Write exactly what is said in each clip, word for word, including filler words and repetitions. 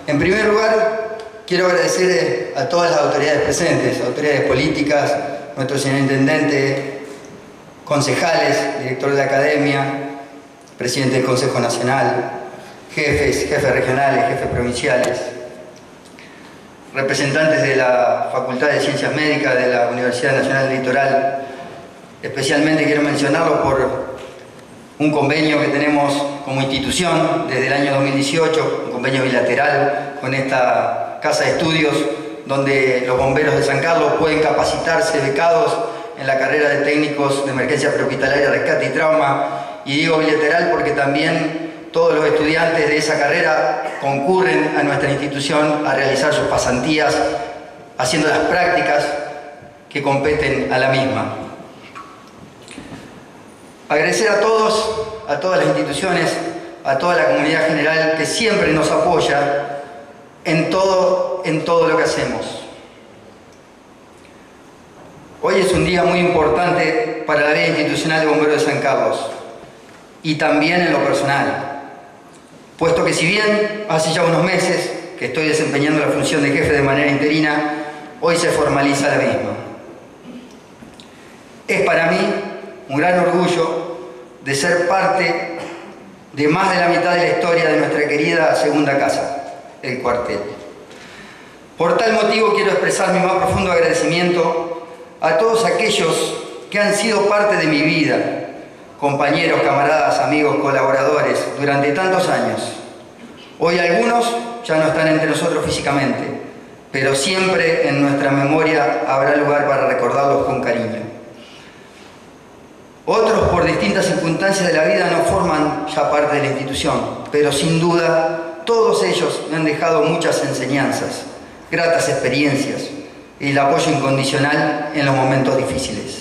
En primer lugar, quiero agradecer a todas las autoridades presentes, autoridades políticas, nuestro señor intendente, concejales, director de la academia, presidente del Consejo Nacional, jefes, jefes regionales, jefes provinciales, representantes de la Facultad de Ciencias Médicas de la Universidad Nacional del Litoral. Especialmente quiero mencionarlo por un convenio que tenemos como institución desde el año dos mil dieciocho, un convenio bilateral con esta casa de estudios donde los bomberos de San Carlos pueden capacitarse becados en la carrera de técnicos de emergencia prehospitalaria, rescate y trauma. Y digo bilateral porque también todos los estudiantes de esa carrera concurren a nuestra institución a realizar sus pasantías haciendo las prácticas que competen a la misma. Agradecer a todos, a todas las instituciones, a toda la comunidad general que siempre nos apoya en todo, en todo lo que hacemos. Hoy es un día muy importante para la vida institucional de Bomberos de San Carlos y también en lo personal, puesto que si bien hace ya unos meses que estoy desempeñando la función de jefe de manera interina, hoy se formaliza la misma. Es para mí un gran orgullo de ser parte de más de la mitad de la historia de nuestra querida segunda casa, el cuartel. Por tal motivo quiero expresar mi más profundo agradecimiento a todos aquellos que han sido parte de mi vida, compañeros, camaradas, amigos, colaboradores, durante tantos años. Hoy algunos ya no están entre nosotros físicamente, pero siempre en nuestra memoria habrá lugar para recordarlos con cariño. Otros, por distintas circunstancias de la vida, no forman ya parte de la institución, pero sin duda todos ellos me han dejado muchas enseñanzas, gratas experiencias y el apoyo incondicional en los momentos difíciles.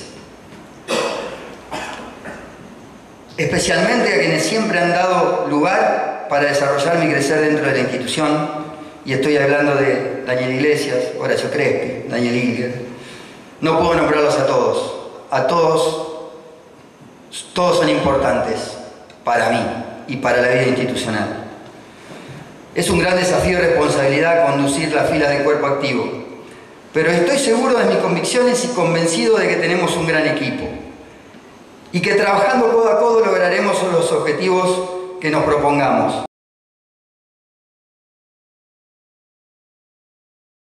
Especialmente a quienes siempre han dado lugar para desarrollarme y crecer dentro de la institución, y estoy hablando de Daniel Iglesias, Horacio Crespi, Daniel Ilger. No puedo nombrarlos a todos, a todos Todos son importantes para mí y para la vida institucional. Es un gran desafío y responsabilidad conducir la fila de cuerpo activo, pero estoy seguro de mis convicciones y convencido de que tenemos un gran equipo y que trabajando codo a codo lograremos los objetivos que nos propongamos.